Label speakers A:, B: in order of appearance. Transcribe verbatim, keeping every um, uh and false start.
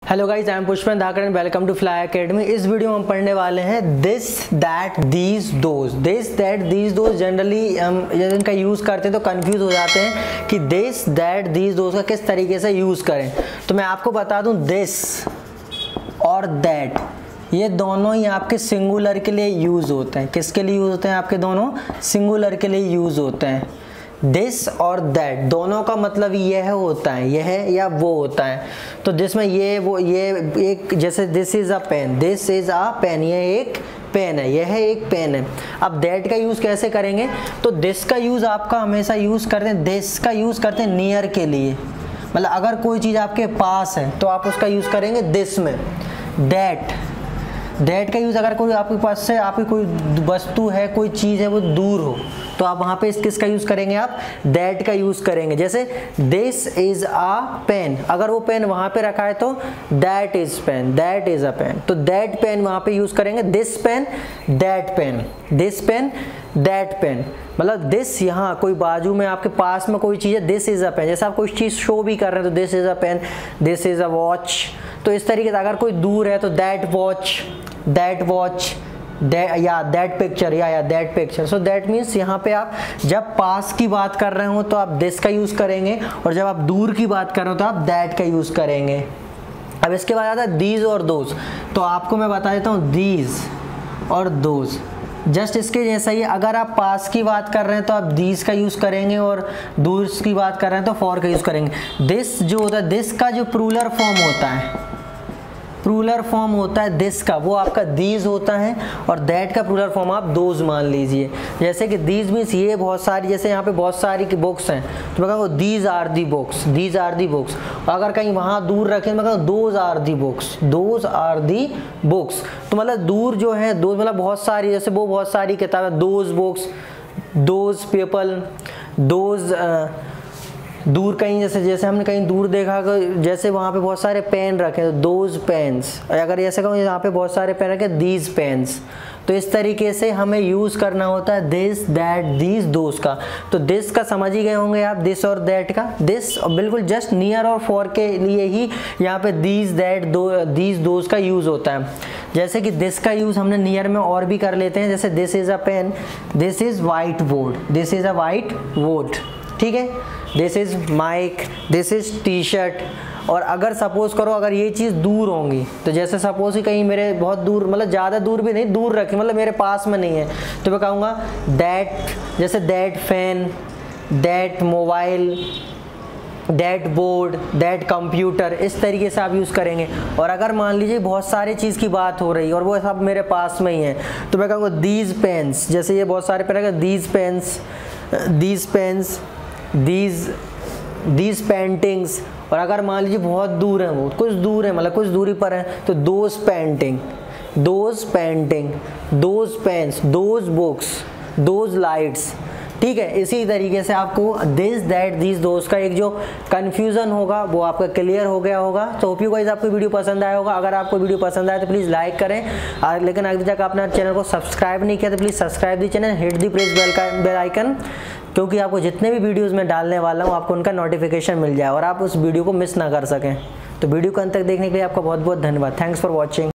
A: Hello guys, I am Pushpan Dhakar and welcome to Fly Academy. इस वीडियो में हम पढ़ने वाले हैं this that these those. This that these those generally हम जब इनका यूज़ करते हैं तो कंफ्यूज हो जाते हैं कि दिस दैट दीज दोज का किस तरीके से यूज़ करें। तो मैं आपको बता दूं, दिस और दैट ये दोनों ही आपके सिंगुलर के लिए यूज़ होते हैं। किसके लिए यूज़ होते हैं? आपके दोनों सिंगुलर के लिए यूज़ होते हैं। दिस और दैट दोनों का मतलब यह होता है, यह या वो होता है। तो जिसमें ये वो ये एक, जैसे this is a pen, this is a pen, ये एक पेन है, यह एक पेन है। अब दैट का यूज़ कैसे करेंगे? तो दिस का यूज़ आपका हमेशा यूज़ करते हैं, दिस का यूज़ करते हैं नियर के लिए। मतलब अगर कोई चीज़ आपके पास है तो आप उसका यूज़ करेंगे दिस में। दैट दैट का यूज़ अगर कोई आपके पास से आपकी कोई वस्तु है, कोई चीज़ है, वो दूर हो तो आप वहाँ पे इस किसका यूज़ करेंगे? आप दैट का यूज़ करेंगे। जैसे दिस इज़ आ पेन, अगर वो पेन वहाँ पे रखा है तो that is pen, that is a pen. तो दैट पेन वहाँ पे यूज़ करेंगे, this pen, that pen, this pen, that pen. मतलब दिस यहाँ कोई बाजू में आपके पास में कोई चीज़ है, दिस इज़ अ पेन। जैसे आप कोई चीज़ शो भी कर रहे हैं तो this is a pen, this is a watch. तो इस तरीके से अगर कोई दूर है तो दैट वॉच, दैट वॉच, या दैट पिक्चर, या या that picture. So that means यहाँ पे आप जब पास की बात कर रहे हो तो आप दिस का यूज़ करेंगे, और जब आप दूर की बात कर रहे हो तो आप दैट का यूज़ करेंगे। अब इसके बाद आता है दीज और दोज। तो आपको मैं बता देता हूँ, दीज और दोज जस्ट इसके जैसा ही। अगर आप पास की बात कर रहे हैं तो आप दीज का यूज़ करेंगे, और दूर की बात कर रहे हैं तो फॉर का यूज़ करेंगे। दिस जो होता है, दिस का जो प्लूरल फॉर्म होता है, प्लूरल फॉर्म होता है दिस का, वो आपका दीज होता है, और दैट का प्लूरल फॉर्म आप दोज मान लीजिए। जैसे कि दीज मीन्स ये बहुत सारी, जैसे यहाँ पे बहुत सारी बुक्स हैं तो मैं कहूँगा these are the books, these are the books. अगर कहीं वहाँ दूर रखें मैं कहूँ those are the books, those are the books. तो मतलब दूर जो है, दो मतलब बहुत सारी, जैसे वो बहुत सारी किताबें, those books, those people, those दूर कहीं, जैसे जैसे हमने कहीं दूर देखा, जैसे वहाँ पे बहुत सारे पेन रखे तो दोज पेन्स। अगर जैसे कहूँ यहाँ पे बहुत सारे पेन रखे, दीज पेन्स। तो इस तरीके से हमें यूज़ करना होता है दिस दैट दीज दोज का। तो दिस का समझ ही गए होंगे आप, दिस और दैट का। दिस बिल्कुल जस्ट नियर और फॉर के लिए ही यहाँ पे दीज दैट दो दीज दोज का यूज़ होता है। जैसे कि दिस का यूज़ हमने नियर में और भी कर लेते हैं, जैसे this is a pen, this is white board, this is a white board, ठीक है। This is mic, this is T shirt. और अगर सपोज करो अगर ये चीज़ दूर होंगी, तो जैसे सपोज कि कहीं मेरे बहुत दूर, मतलब ज़्यादा दूर भी नहीं, दूर रखी, मतलब मेरे पास में नहीं है, तो मैं कहूँगा दैट, जैसे that fan, that mobile, that board, that computer. इस तरीके से आप यूज़ करेंगे। और अगर मान लीजिए बहुत सारी चीज़ की बात हो रही है और वो सब मेरे पास में ही है, तो मैं कहूँगा दीज पेन्स। जैसे ये बहुत सारे पेन है, these pens, these pens, these these paintings. और अगर मान लीजिए बहुत दूर है, वो कुछ दूर है, मतलब कुछ दूरी पर है, तो those painting, those painting, those pens, those books, those lights, ठीक है। इसी तरीके से आपको दिस दैट दीज दोज का एक जो कन्फ्यूज़न होगा वो आपका क्लियर हो गया होगा। तो होप यू गाइस आपको वीडियो पसंद आया होगा। अगर आपको वीडियो पसंद आया तो प्लीज़ लाइक करें, और लेकिन अभी तक आपने चैनल को सब्सक्राइब नहीं किया तो please subscribe the channel, hit the press bell का बेल आइकन, क्योंकि आपको जितने भी वीडियोज़ मैं डालने वाला हूँ आपको उनका नोटिफिकेशन मिल जाए और आप उस वीडियो को मिस ना कर सकें। तो वीडियो को अंत तक देखने के लिए आपका बहुत बहुत धन्यवाद। Thanks for watching.